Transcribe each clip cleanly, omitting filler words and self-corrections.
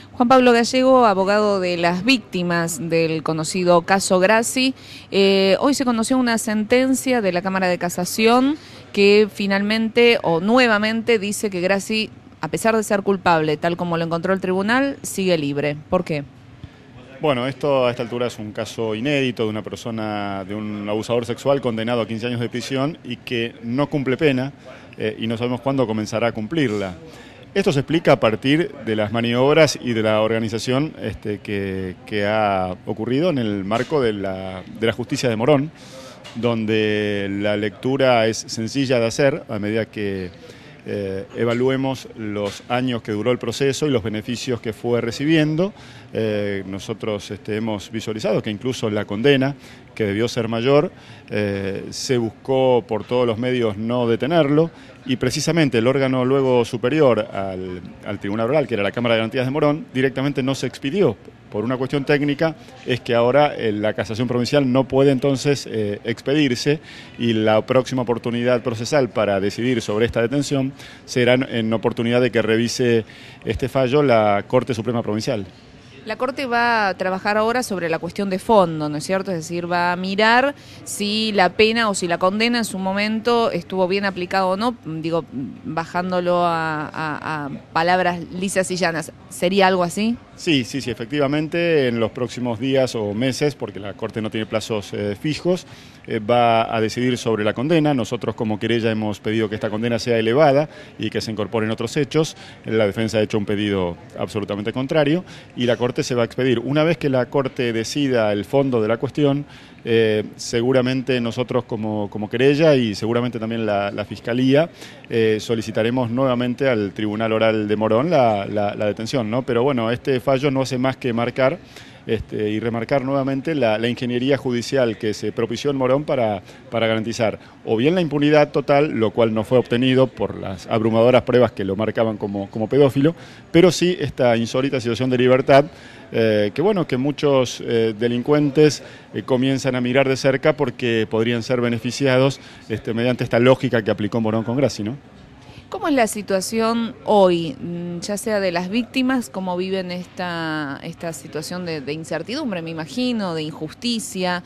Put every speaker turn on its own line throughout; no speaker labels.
Juan Pablo Gallego, abogado de las víctimas del conocido caso Grassi. Hoy se conoció una sentencia de la Cámara de Casación que finalmente o nuevamente dice que Grassi, a pesar de ser culpable, tal como lo encontró el tribunal, sigue libre. ¿Por qué?
Bueno, esto a esta altura es un caso inédito de una persona, de un abusador sexual condenado a 15 años de prisión y que no cumple pena y no sabemos cuándo comenzará a cumplirla. Esto se explica a partir de las maniobras y de la organización que ha ocurrido en el marco de la justicia de Morón, donde la lectura es sencilla de hacer a medida que evaluemos los años que duró el proceso y los beneficios que fue recibiendo. Nosotros hemos visualizado que incluso la condena, que debió ser mayor, se buscó por todos los medios no detenerlo, y precisamente el órgano luego superior al Tribunal Oral, que era la Cámara de Garantías de Morón, directamente no se expidió. Por una cuestión técnica es que ahora la casación provincial no puede entonces expedirse, y la próxima oportunidad procesal para decidir sobre esta detención será en oportunidad de que revise este fallo la Corte Suprema Provincial.
La Corte va a trabajar ahora sobre la cuestión de fondo, ¿no es cierto? Es decir, va a mirar si la pena o si la condena en su momento estuvo bien aplicado o no, digo, bajándolo a palabras lisas y llanas. ¿Sería algo así?
Sí, efectivamente, en los próximos días o meses, porque la Corte no tiene plazos fijos, va a decidir sobre la condena. Nosotros como querella hemos pedido que esta condena sea elevada y que se incorporen otros hechos. La defensa ha hecho un pedido absolutamente contrario y la Corte se va a expedir. Una vez que la Corte decida el fondo de la cuestión, seguramente nosotros como querella y seguramente también la Fiscalía solicitaremos nuevamente al Tribunal Oral de Morón la detención, ¿no? Pero bueno, este fallo no hace más que marcar y remarcar nuevamente la ingeniería judicial que se propició en Morón para garantizar o bien la impunidad total, lo cual no fue obtenido por las abrumadoras pruebas que lo marcaban como pedófilo, pero sí esta insólita situación de libertad que muchos delincuentes comienzan a mirar de cerca porque podrían ser beneficiados mediante esta lógica que aplicó Morón con Grassi, ¿no?
¿Cómo es la situación hoy, ya sea de las víctimas, cómo viven esta situación de incertidumbre, me imagino, de injusticia?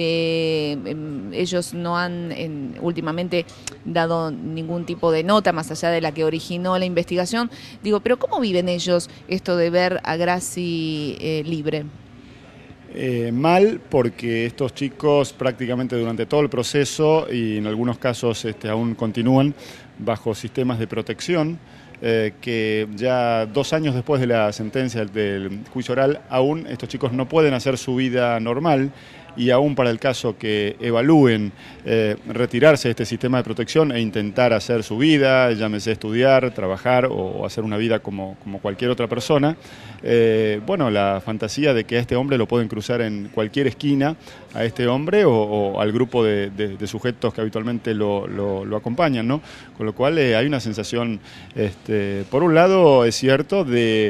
Ellos no han últimamente dado ningún tipo de nota, más allá de la que originó la investigación. Digo, pero ¿cómo viven ellos esto de ver a Grassi libre?
Mal, porque estos chicos prácticamente durante todo el proceso y en algunos casos aún continúan bajo sistemas de protección, que ya 2 años después de la sentencia del juicio oral, aún estos chicos no pueden hacer su vida normal, y aún para el caso que evalúen retirarse de este sistema de protección e intentar hacer su vida, llámese estudiar, trabajar o hacer una vida como cualquier otra persona, la fantasía de que a este hombre lo pueden cruzar en cualquier esquina, a este hombre o al grupo de sujetos que habitualmente lo acompañan, ¿no? Con lo cual hay una sensación, por un lado es cierto,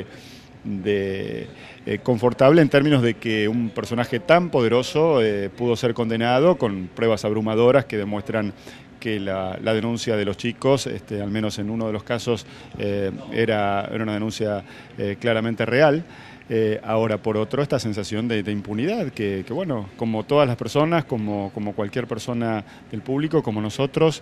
confortable en términos de que un personaje tan poderoso pudo ser condenado con pruebas abrumadoras que demuestran que la denuncia de los chicos, al menos en uno de los casos, era una denuncia claramente real. Ahora, por otro, esta sensación de impunidad, que como todas las personas, como cualquier persona del público, como nosotros,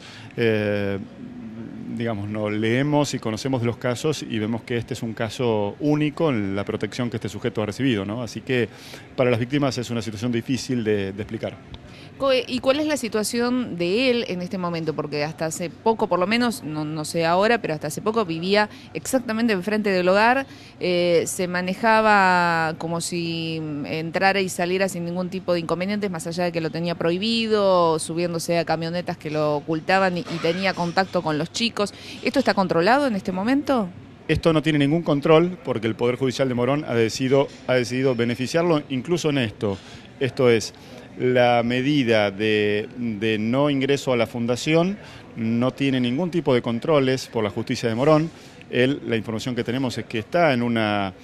nos leemos y conocemos de los casos y vemos que este es un caso único en la protección que este sujeto ha recibido, ¿no? Así que para las víctimas es una situación difícil de explicar.
¿Y cuál es la situación de él en este momento? Porque hasta hace poco, por lo menos, no sé ahora, pero hasta hace poco vivía exactamente enfrente del hogar, se manejaba como si entrara y saliera sin ningún tipo de inconvenientes, más allá de que lo tenía prohibido, subiéndose a camionetas que lo ocultaban y tenía contacto con los chicos. ¿Esto está controlado en este momento?
Esto no tiene ningún control porque el Poder Judicial de Morón ha decidido beneficiarlo incluso en esto. Esto es, la medida de no ingreso a la fundación no tiene ningún tipo de controles por la justicia de Morón. La información que tenemos es que está en una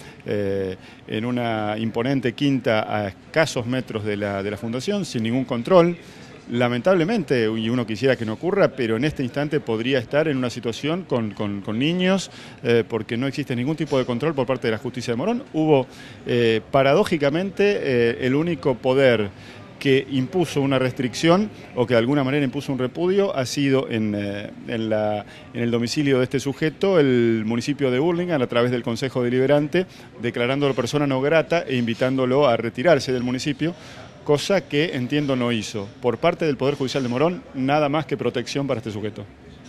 imponente quinta a escasos metros de la fundación, sin ningún control. lamentablemente, y uno quisiera que no ocurra, pero en este instante podría estar en una situación con niños, porque no existe ningún tipo de control por parte de la justicia de Morón. Hubo, paradójicamente, el único poder que impuso una restricción o que de alguna manera impuso un repudio ha sido en el domicilio de este sujeto, el municipio de Hurlingham, a través del Consejo Deliberante, declarándolo persona no grata e invitándolo a retirarse del municipio, cosa que entiendo no hizo. Por parte del Poder Judicial de Morón, nada más que protección para este sujeto.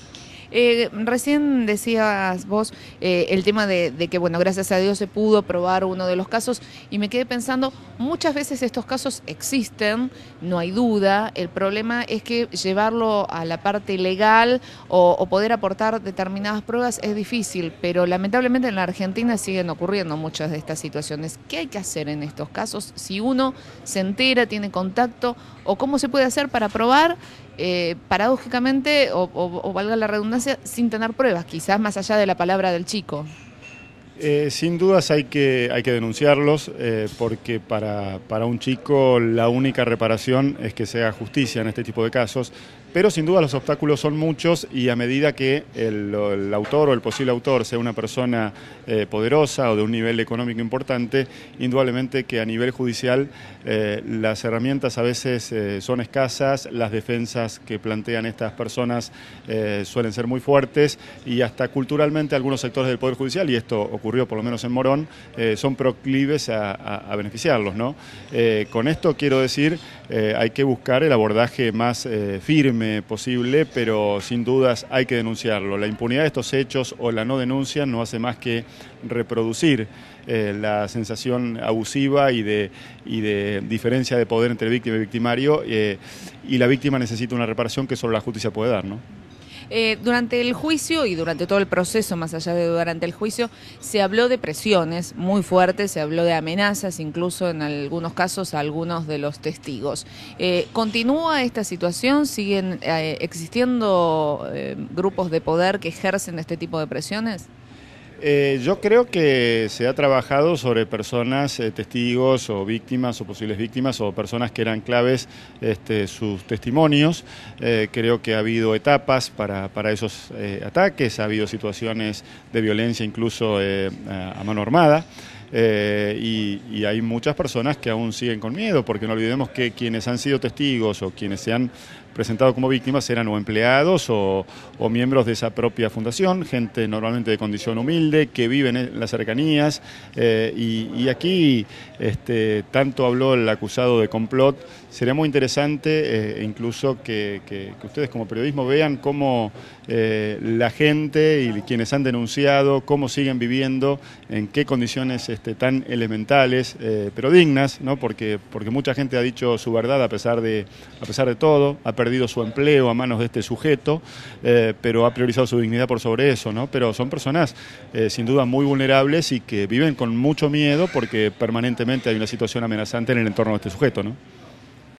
Recién decías vos el tema de que, bueno, gracias a Dios se pudo probar uno de los casos y me quedé pensando, muchas veces estos casos existen, no hay duda, el problema es que llevarlo a la parte legal o poder aportar determinadas pruebas es difícil, pero lamentablemente en la Argentina siguen ocurriendo muchas de estas situaciones. ¿Qué hay que hacer en estos casos si uno se entera, tiene contacto o cómo se puede hacer para probar? Paradójicamente, o valga la redundancia, sin tener pruebas, quizás más allá de la palabra del chico.
Sin dudas hay que denunciarlos, porque para un chico la única reparación es que se haga justicia en este tipo de casos, pero sin duda los obstáculos son muchos y a medida que el autor o el posible autor sea una persona poderosa o de un nivel económico importante, indudablemente que a nivel judicial las herramientas a veces son escasas, las defensas que plantean estas personas suelen ser muy fuertes y hasta culturalmente algunos sectores del Poder Judicial, y esto ocurrió por lo menos en Morón, son proclives a beneficiarlos, ¿no? Con esto quiero decir, hay que buscar el abordaje más firme posible, pero sin dudas hay que denunciarlo. La impunidad de estos hechos o la no denuncia no hace más que reproducir la sensación abusiva y de diferencia de poder entre víctima y victimario, y la víctima necesita una reparación que solo la justicia puede dar, ¿no?
Durante el juicio y durante todo el proceso, más allá de durante el juicio, se habló de presiones muy fuertes, se habló de amenazas, incluso en algunos casos a algunos de los testigos. ¿Continúa esta situación? ¿Siguen existiendo grupos de poder que ejercen este tipo de presiones?
Yo creo que se ha trabajado sobre personas, testigos o víctimas o posibles víctimas o personas que eran claves, sus testimonios. Creo que ha habido etapas para esos ataques, ha habido situaciones de violencia incluso a mano armada. Y hay muchas personas que aún siguen con miedo, porque no olvidemos que quienes han sido testigos o quienes se han presentado como víctimas eran o empleados o miembros de esa propia fundación, gente normalmente de condición humilde, que viven en las cercanías, y aquí tanto habló el acusado de complot. Sería muy interesante incluso que ustedes como periodismo vean cómo la gente y quienes han denunciado, cómo siguen viviendo, en qué condiciones tan elementales, pero dignas, ¿no? Porque mucha gente ha dicho su verdad a pesar de todo, ha perdido su empleo a manos de este sujeto, pero ha priorizado su dignidad por sobre eso, ¿no? Pero son personas sin duda muy vulnerables y que viven con mucho miedo porque permanentemente hay una situación amenazante en el entorno de este sujeto, ¿no?